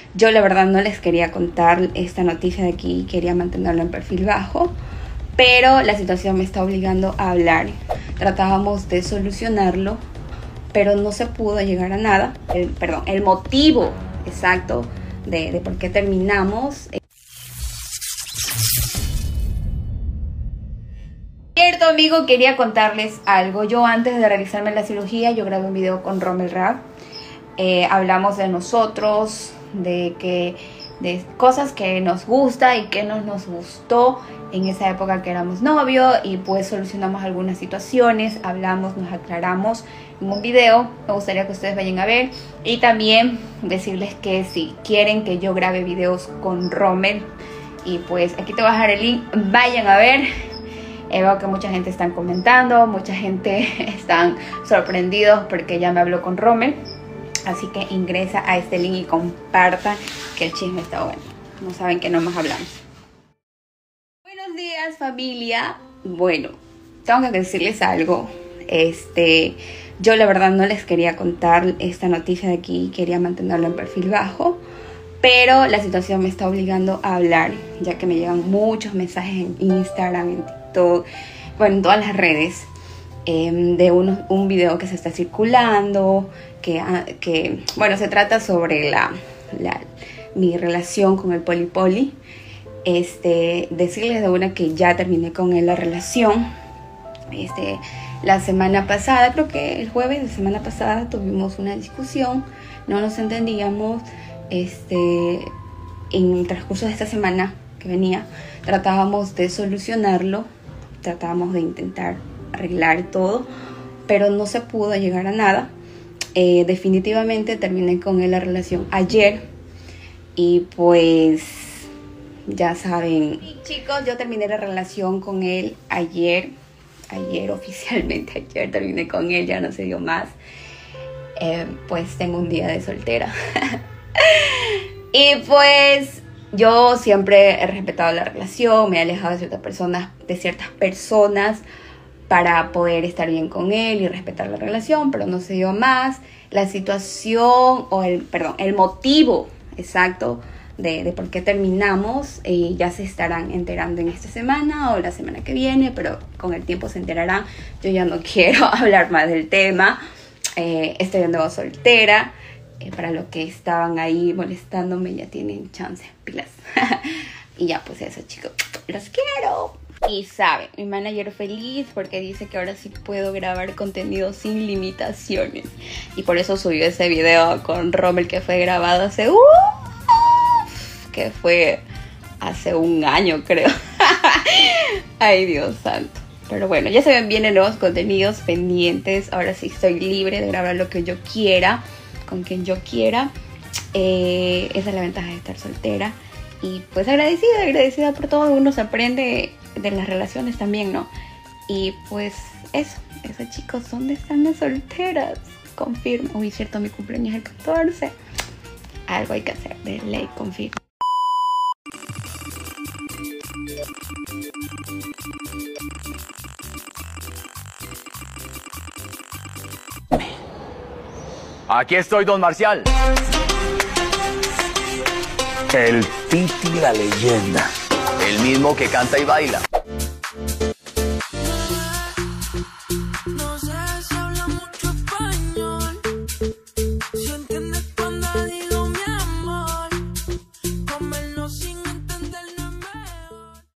Yo la verdad no les quería contar esta noticia de aquí, quería mantenerlo en perfil bajo, pero la situación me está obligando a hablar. Tratábamos de solucionarlo, pero no se pudo llegar a nada. El motivo exacto de por qué terminamos. Cierto, amigo, quería contarles algo. Yo antes de realizarme la cirugía, yo grabé un video con Rommel Raab. Hablamos de nosotros, de cosas que nos gusta y que no nos gustó en esa época que éramos novios, y pues solucionamos algunas situaciones, hablamos, nos aclaramos en un video. Me gustaría que ustedes vayan a ver, y también decirles que si quieren que yo grabe videos con Rommel, y pues aquí te voy a dejar el link, vayan a ver. Veo que mucha gente está comentando, mucha gente están sorprendidos porque ya me habló con Rommel. Así que ingresa a este link y comparta, que el chisme está bueno. No saben que no más hablamos. Buenos días, familia. Bueno, tengo que decirles algo. Yo la verdad no les quería contar esta noticia de aquí, quería mantenerlo en perfil bajo, pero la situación me está obligando a hablar, ya que me llegan muchos mensajes en Instagram, en TikTok, bueno, en todas las redes, de un video que se está circulando, que bueno, se trata sobre mi relación con el Poli. Decirles de una que ya terminé con él la relación. La semana pasada, creo que el jueves de semana pasada, tuvimos una discusión, no nos entendíamos. En el transcurso de esta semana que venía, tratábamos de solucionarlo, tratábamos de intentar arreglar todo, pero no se pudo llegar a nada. Definitivamente terminé con él la relación ayer, y pues ya saben, chicos, yo terminé la relación con él ayer oficialmente, ayer terminé con él, ya no se dio más. Pues tengo un día de soltera. Y pues yo siempre he respetado la relación, me he alejado de ciertas personas para poder estar bien con él y respetar la relación, pero no se dio más. La situación, el motivo exacto de por qué terminamos, ya se estarán enterando en esta semana o la semana que viene, pero con el tiempo se enterarán. Yo ya no quiero hablar más del tema. Estoy de nuevo soltera. Para los que estaban ahí molestándome, ya tienen chance, pilas. Y ya, pues eso, chicos, los quiero. Y saben, mi manager feliz porque dice que ahora sí puedo grabar contenido sin limitaciones. Y por eso subió ese video con Rommel que fue grabado hace un año, creo. Ay, Dios santo. Pero bueno, ya se ven bien nuevos contenidos pendientes. Ahora sí estoy libre de grabar lo que yo quiera, con quien yo quiera. Esa es la ventaja de estar soltera. Y pues agradecida por todo. Uno se aprende de las relaciones también, ¿no? Y pues eso chicos, ¿dónde están las solteras? Confirmo. Uy, cierto, mi cumpleaños es el 14. Algo hay que hacer, de ley, confirmo. Aquí estoy, don Marcial. El Titi la leyenda. El mismo que canta y baila.